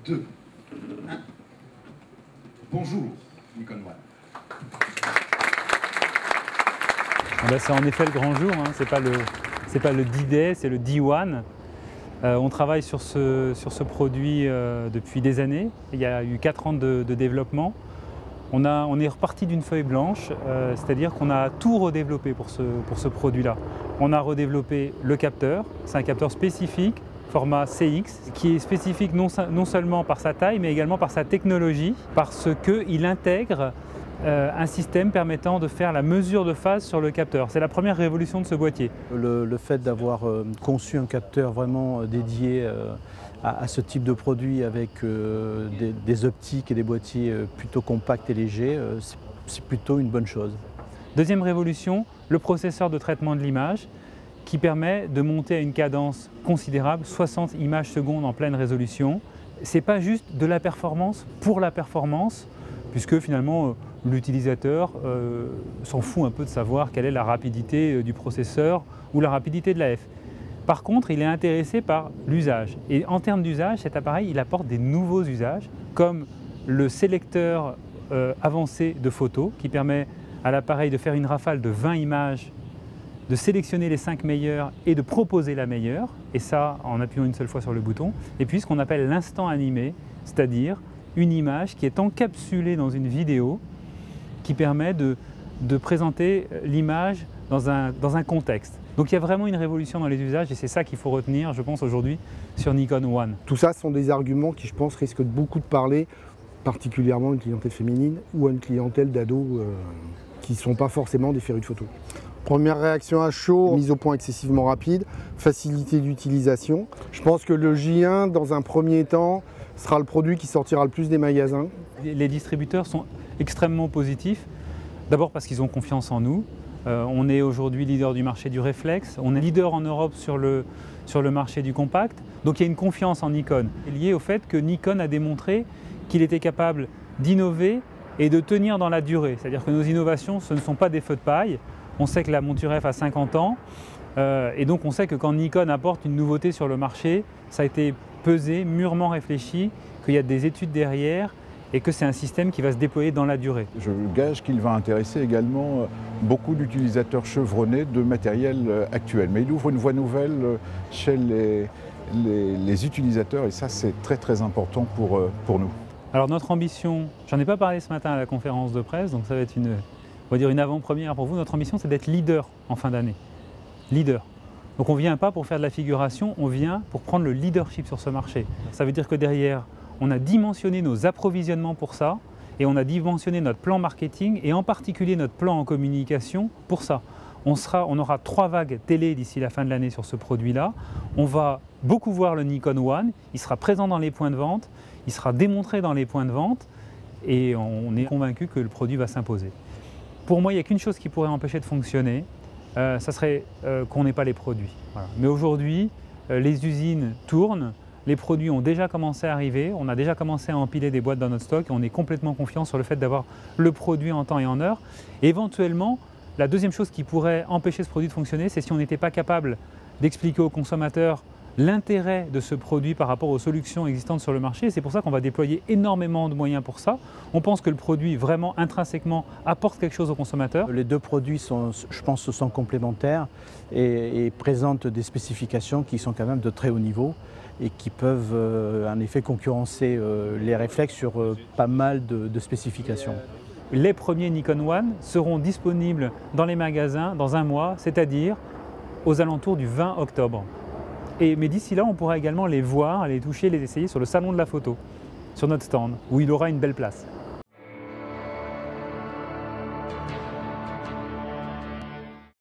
2, 1. Bonjour, Nikon One. C'est en effet le grand jour, hein. C'est pas le D-Day, c'est le D1. On travaille sur ce produit depuis des années. Il y a eu 4 ans de développement. On est reparti d'une feuille blanche, c'est-à-dire qu'on a tout redéveloppé pour ce produit-là. On a redéveloppé le capteur, c'est un capteur spécifique, format CX, qui est spécifique non seulement par sa taille, mais également par sa technologie, parce qu'il intègre un système permettant de faire la mesure de phase sur le capteur. C'est la première révolution de ce boîtier. Le fait d'avoir conçu un capteur vraiment dédié à ce type de produit avec des optiques et des boîtiers plutôt compacts et légers, c'est plutôt une bonne chose. Deuxième révolution, le processeur de traitement de l'image qui permet de monter à une cadence considérable, 60 images secondes en pleine résolution. Ce n'est pas juste de la performance pour la performance, puisque finalement l'utilisateur s'en fout un peu de savoir quelle est la rapidité du processeur ou la rapidité de l'AF. Par contre, il est intéressé par l'usage. Et en termes d'usage, cet appareil, il apporte des nouveaux usages, comme le sélecteur avancé de photos, qui permet à l'appareil de faire une rafale de 20 images, de sélectionner les 5 meilleures et de proposer la meilleure, et ça en appuyant une seule fois sur le bouton. Et puis ce qu'on appelle l'instant animé, c'est-à-dire une image qui est encapsulée dans une vidéo, qui permet de présenter l'image dans un contexte. Donc il y a vraiment une révolution dans les usages et c'est ça qu'il faut retenir, je pense, aujourd'hui sur Nikon One. Tout ça sont des arguments qui, je pense, risquent de beaucoup de parler, particulièrement à une clientèle féminine ou à une clientèle d'ados qui ne sont pas forcément des férus de photos. Première réaction à chaud, mise au point excessivement rapide, facilité d'utilisation. Je pense que le J1, dans un premier temps, sera le produit qui sortira le plus des magasins. Les distributeurs sont extrêmement positifs, d'abord parce qu'ils ont confiance en nous. On est aujourd'hui leader du marché du réflexe, on est leader en Europe sur le marché du compact, donc il y a une confiance en Nikon. C'est lié au fait que Nikon a démontré qu'il était capable d'innover et de tenir dans la durée. C'est-à-dire que nos innovations, ce ne sont pas des feux de paille. On sait que la monture F a 50 ans, et donc on sait que quand Nikon apporte une nouveauté sur le marché, ça a été pesé, mûrement réfléchi, qu'il y a des études derrière, et que c'est un système qui va se déployer dans la durée. Je gage qu'il va intéresser également beaucoup d'utilisateurs chevronnés de matériel actuel. Mais il ouvre une voie nouvelle chez les utilisateurs et ça c'est très très important pour nous. Alors notre ambition, j'en ai pas parlé ce matin à la conférence de presse, donc ça va être on va dire une avant-première pour vous. Notre ambition c'est d'être leader en fin d'année. Leader. Donc on ne vient pas pour faire de la figuration, on vient pour prendre le leadership sur ce marché. Ça veut dire que derrière, on a dimensionné nos approvisionnements pour ça et on a dimensionné notre plan marketing et en particulier notre plan en communication pour ça. On aura 3 vagues télé d'ici la fin de l'année sur ce produit-là. On va beaucoup voir le Nikon One, il sera présent dans les points de vente, il sera démontré dans les points de vente et on est convaincu que le produit va s'imposer. Pour moi, il n'y a qu'une chose qui pourrait empêcher de fonctionner, ça serait qu'on n'ait pas les produits. Voilà. Mais aujourd'hui, les usines tournent. Les produits ont déjà commencé à arriver, on a déjà commencé à empiler des boîtes dans notre stock et on est complètement confiant sur le fait d'avoir le produit en temps et en heure. Et éventuellement, la deuxième chose qui pourrait empêcher ce produit de fonctionner, c'est si on n'était pas capable d'expliquer aux consommateurs l'intérêt de ce produit par rapport aux solutions existantes sur le marché. C'est pour ça qu'on va déployer énormément de moyens pour ça. On pense que le produit, vraiment intrinsèquement, apporte quelque chose aux consommateurs. Les deux produits, je pense, sont complémentaires et présentent des spécifications qui sont quand même de très haut niveau et qui peuvent en effet concurrencer les réflexes sur pas mal de spécifications. Les premiers Nikon One seront disponibles dans les magasins dans un mois, c'est-à-dire aux alentours du 20 octobre. Mais d'ici là, on pourra également les voir, les toucher, les essayer sur le salon de la photo, sur notre stand, où il aura une belle place.